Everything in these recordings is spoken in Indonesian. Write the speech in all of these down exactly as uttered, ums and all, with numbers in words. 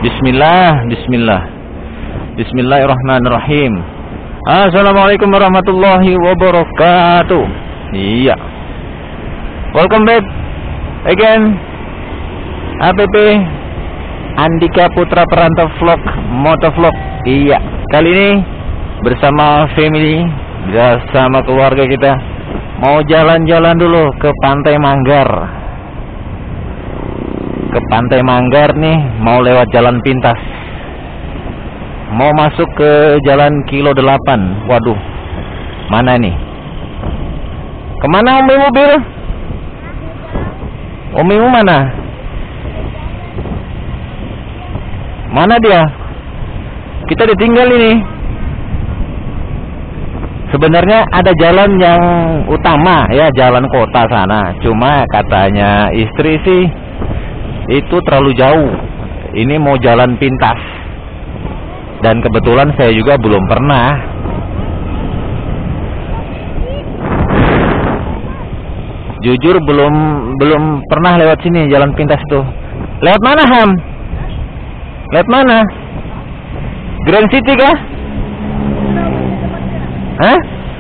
Bismillah, Bismillah, Bismillahirrahmanirrahim. Assalamualaikum warahmatullahi wabarakatuh. Iya. Welcome back again. A P P Andika Putra Perantau Vlog, Motovlog. Iya. Kali ini bersama family, bersama keluarga kita mau jalan-jalan dulu ke Pantai Manggar. Ke Pantai Manggar nih, mau lewat jalan pintas, mau masuk ke jalan kilo delapan. Waduh, mana nih? Kemana Umi mobil? Umimu mana? Mana dia? Kita ditinggal ini. Sebenarnya ada jalan yang utama ya, jalan kota sana. Cuma katanya istri sih itu terlalu jauh. Ini mau jalan pintas. Dan kebetulan saya juga belum pernah. Jujur belum belum pernah lewat sini jalan pintas itu. Lewat mana Ham? Lewat mana? Grand City kah? Hah?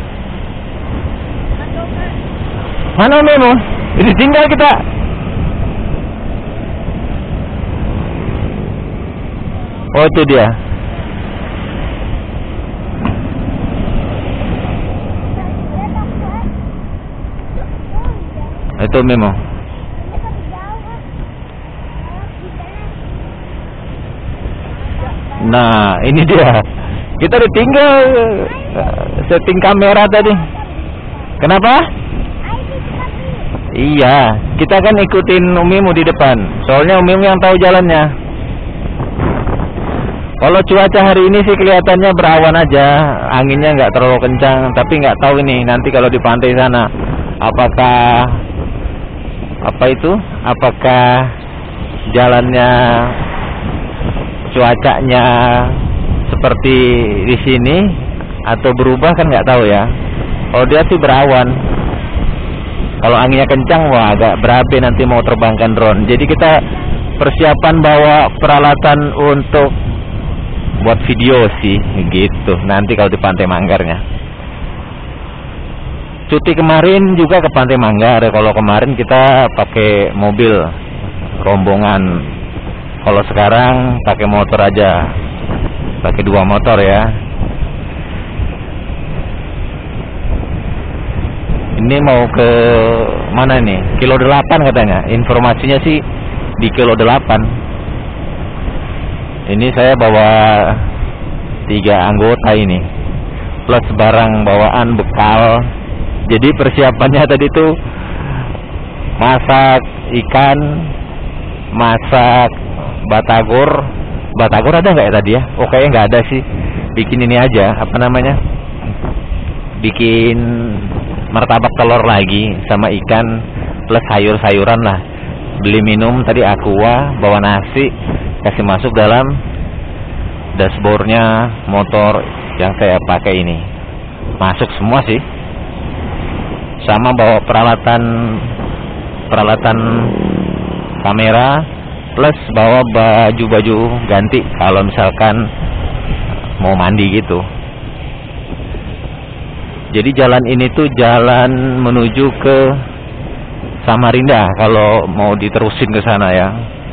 Mana Memo? Ini tinggal kita. Oh itu dia. Itu Memo. Nah ini dia. Kita ditinggal setting kamera tadi. Kenapa? Iya, kita kan ikutin Umimu di depan. Soalnya Umimu yang tahu jalannya. Kalau cuaca hari ini sih kelihatannya berawan aja, anginnya nggak terlalu kencang, tapi nggak tahu ini nanti kalau di pantai sana apakah apa itu? Apakah jalannya cuacanya seperti di sini atau berubah kan nggak tahu ya. Kalau dia sih berawan. Kalau anginnya kencang, wah agak berabe nanti mau terbangkan drone. Jadi kita persiapan bawa peralatan untuk buat video sih gitu nanti kalau di Pantai Manggarnya. Cuti kemarin juga ke Pantai Manggar. Kalau kemarin kita pakai mobil rombongan. Kalau sekarang pakai motor aja, pakai dua motor ya. Ini mau ke mana nih? Kilo delapan katanya. Informasinya sih di kilo delapan. Ini saya bawa tiga anggota ini, plus barang bawaan bekal. Jadi persiapannya tadi tuh masak ikan, masak batagor. Batagor ada nggak ya tadi ya? Oh kayaknya nggak ada sih. Bikin ini aja, apa namanya? Bikin martabak telur lagi sama ikan, plus sayur-sayuran lah. Beli minum tadi aqua, bawa nasi, kasih masuk dalam dashboardnya motor yang saya pakai ini. Masuk semua sih. Sama bawa peralatan peralatan kamera, plus bawa baju-baju ganti kalau misalkan mau mandi gitu. Jadi jalan ini tuh jalan menuju ke Samarinda kalau mau diterusin ke sana ya.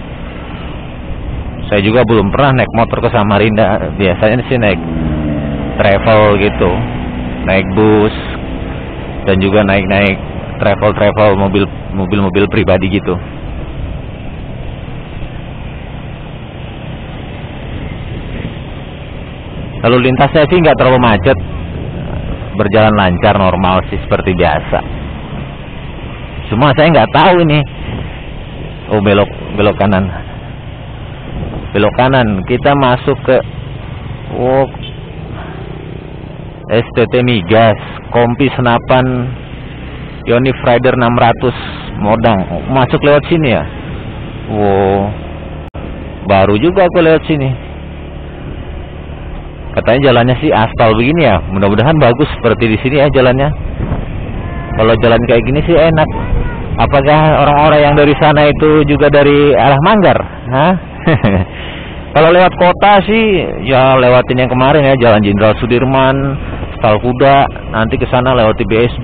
Saya juga belum pernah naik motor ke Samarinda. Biasanya sih naik travel gitu, naik bus, dan juga naik-naik travel-travel mobil mobil-mobil pribadi gitu. Lalu lintasnya sih nggak terlalu macet, berjalan lancar normal sih seperti biasa. Cuma saya nggak tahu ini. Oh belok belok kanan. Belok kanan, kita masuk ke oh, S T T Migas, Kompi Senapan, Yonif Rider enam ratus Modang. Masuk lewat sini ya. Wow, baru juga aku lewat sini. Katanya jalannya sih aspal begini ya. Mudah-mudahan bagus seperti di sini ya jalannya. Kalau jalan kayak gini sih enak. Apakah orang-orang yang dari sana itu juga dari arah Manggar? Hah? Kalau lewat kota sih ya lewatin yang kemarin ya, Jalan Jenderal Sudirman, Stal Kuda, nanti ke sana lewati B S B.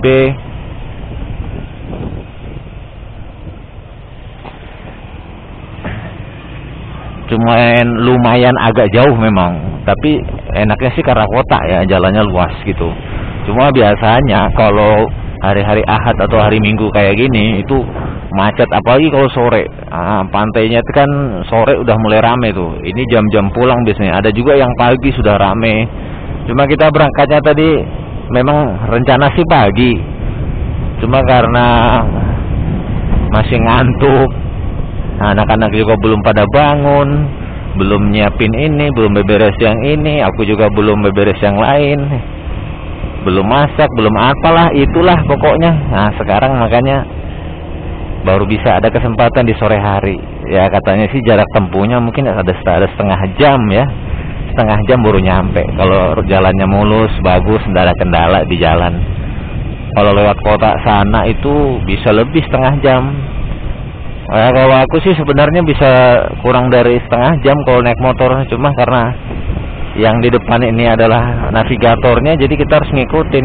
Cuman lumayan agak jauh memang, tapi enaknya sih karena kota ya, jalannya luas gitu. Cuma biasanya kalau hari-hari Ahad atau hari Minggu kayak gini itu macet, apalagi kalau sore. Ah, pantainya itu kan sore udah mulai rame tuh. Ini jam-jam pulang biasanya. Ada juga yang pagi sudah rame. Cuma kita berangkatnya tadi memang rencana sih pagi. Cuma karena masih ngantuk, anak-anak juga belum pada bangun, belum nyiapin ini, belum beberes yang ini, aku juga belum beberes yang lain, belum masak, belum apalah, itulah pokoknya. Nah sekarang makanya baru bisa ada kesempatan di sore hari. Ya katanya sih jarak tempuhnya mungkin ada, ada setengah jam ya, setengah jam baru nyampe. Kalau jalannya mulus, bagus, tidak ada kendala di jalan. Kalau lewat kota sana itu bisa lebih setengah jam. Nah, kalau aku sih sebenarnya bisa kurang dari setengah jam kalau naik motor. Cuma karena yang di depan ini adalah navigatornya, jadi kita harus ngikutin.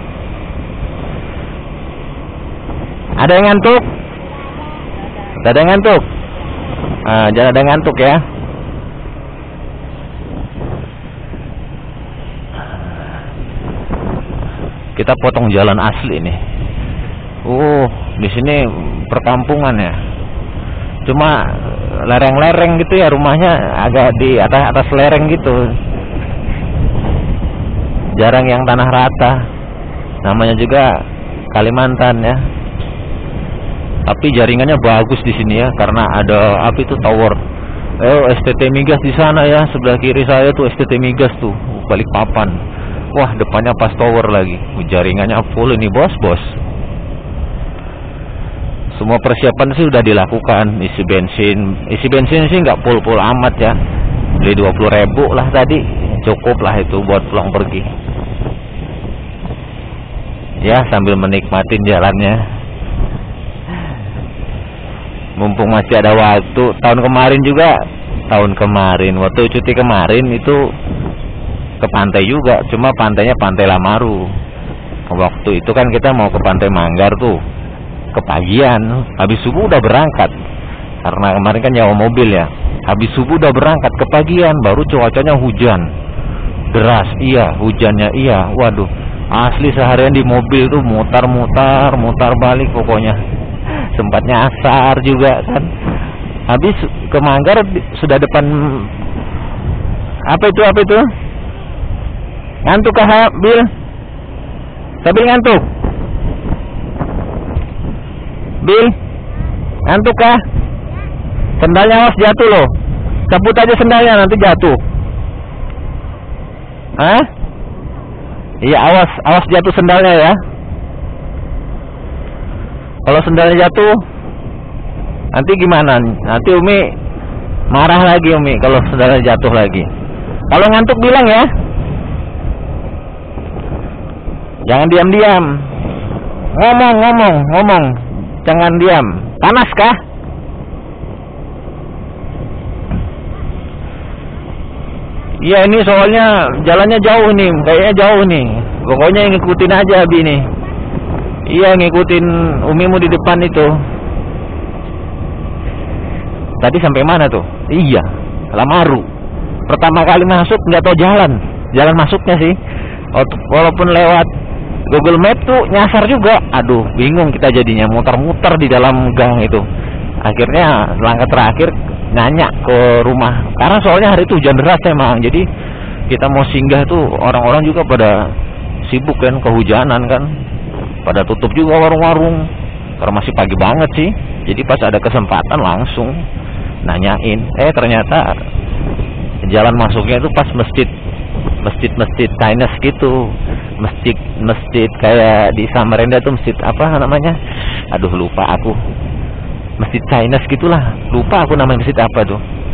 Ada yang ngantuk? Ada yang ngantuk? Nah, jangan ada yang ngantuk ya. Kita potong jalan asli nih. Uh, di sini perkampungan ya. Cuma lereng-lereng gitu ya, rumahnya agak di atas atas lereng gitu. Jarang yang tanah rata. Namanya juga Kalimantan ya. Tapi jaringannya bagus di sini ya, karena ada apa itu tower. Eh, S T T Migas di sana ya, sebelah kiri saya tuh S T T Migas tuh, Balikpapan. Wah, depannya pas tower lagi. Jaringannya full ini bos-bos. Semua persiapan sih sudah dilakukan, isi bensin, isi bensin sih nggak full-full amat ya, beli dua puluh ribu lah tadi, cukup lah itu buat pulang pergi. Ya sambil menikmatin jalannya, mumpung masih ada waktu. Tahun kemarin juga, tahun kemarin waktu cuti kemarin itu ke pantai juga, cuma pantainya Pantai Lamaru. Waktu itu kan kita mau ke Pantai Manggar tuh, kepagian, habis subuh udah berangkat. Karena kemarin kan nyawa mobil ya, habis subuh udah berangkat, kepagian, baru cuacanya hujan deras. Iya, hujannya iya. Waduh, asli seharian di mobil tuh mutar-mutar, mutar balik pokoknya. Sempat nyasar juga kan. Habis ke Manggar sudah depan apa itu apa itu? Ngantuk kah, Bil? Sabil ngantuk? Bil, ngantuk kah? Sendalnya awas jatuh loh. Cabut aja sendalnya, nanti jatuh. Hah? Iya, awas, awas jatuh sendalnya ya. Kalau sendalnya jatuh, nanti gimana? Nanti Umi marah lagi Umi kalau sendalnya jatuh lagi. Kalau ngantuk bilang ya. Jangan diam-diam. Ngomong, ngomong, ngomong. Jangan diam. Panas kah? Iya, ini soalnya jalannya jauh nih, kayaknya jauh nih. Pokoknya ngikutin aja Abi nih. Iya, ngikutin Umimu di depan itu. Tadi sampai mana tuh? Iya, Lamaru. Pertama kali masuk nggak tahu jalan, jalan masuknya sih. Walaupun lewat Google Map tuh nyasar juga. Aduh, bingung kita jadinya, muter-muter di dalam gang itu. Akhirnya langkah terakhir nanya ke rumah. Karena soalnya hari itu hujan deras emang. Jadi kita mau singgah tuh orang-orang juga pada sibuk kan, kehujanan kan. Pada tutup juga warung-warung. Karena masih pagi banget sih. Jadi pas ada kesempatan langsung nanyain. Eh ternyata jalan masuknya itu pas masjid. Masjid-masjid Chinese gitu. Masjid masjid kayak di Samarinda tuh masjid apa namanya? Aduh lupa aku. Masjid Chinese gitulah. Lupa aku namanya masjid apa tuh.